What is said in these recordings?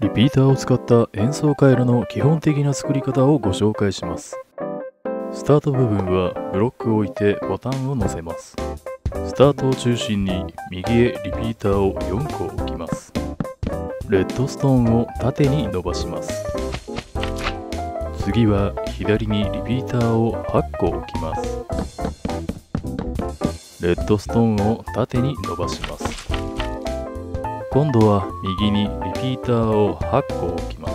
リピーターを使った演奏回路の基本的な作り方をご紹介します。スタート部分はブロックを置いてボタンを乗せます。スタートを中心に右へリピーターを4個置きます。レッドストーンを縦に伸ばします。次は左にリピーターを8個置きます。レッドストーンを縦に伸ばします。今度は右にリピーターを8個置きます。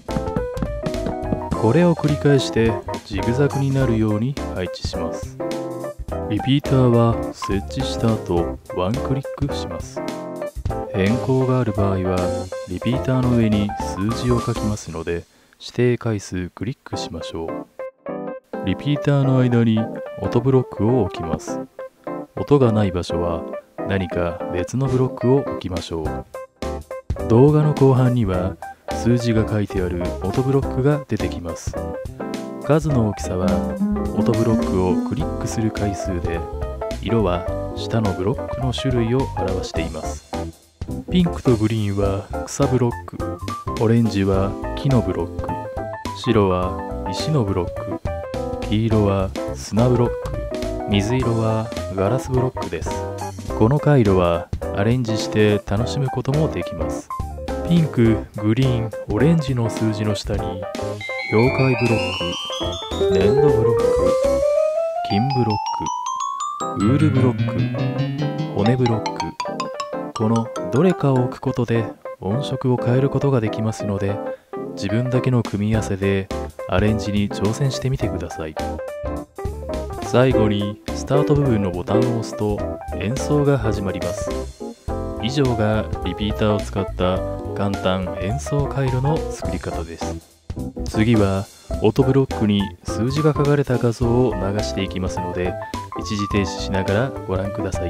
これを繰り返してジグザグになるように配置します。リピーターは設置した後ワンクリックします。変更がある場合はリピーターの上に数字を書きますので指定回数クリックしましょう。リピーターの間に音ブロックを置きます。音がない場所は何か別のブロックを置きましょう。動画の後半には数字が書いてある音ブロックが出てきます。数の大きさは音ブロックをクリックする回数で、色は下のブロックの種類を表しています。ピンクとグリーンは草ブロック、オレンジは木のブロック、白は石のブロック、黄色は砂ブロック、水色はガラスブロックです。この回路はアレンジして楽しむこともできます。ピンク、グリーン、オレンジの数字の下に氷塊ブロック、粘土ブロック、金ブロック、ウールブロック、骨ブロック、このどれかを置くことで音色を変えることができますので、自分だけの組み合わせでアレンジに挑戦してみてください。最後にスタート部分のボタンを押すと演奏が始まります。以上がリピーターを使った簡単演奏回路の作り方です。次は音ブロックに数字が書かれた画像を流していきますので、一時停止しながらご覧ください。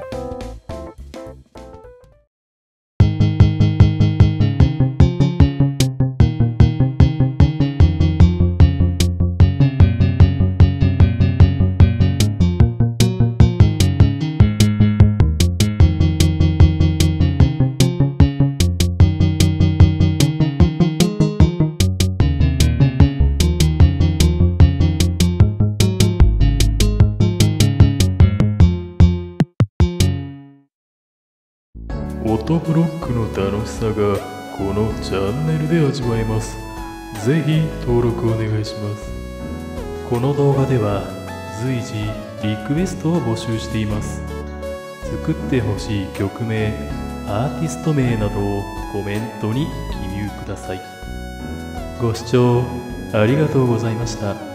音ブロックの楽しさがこのチャンネルで味わえます。ぜひ登録お願いします。この動画では随時リクエストを募集しています。作ってほしい曲名、アーティスト名などをコメントに記入ください。ご視聴ありがとうございました。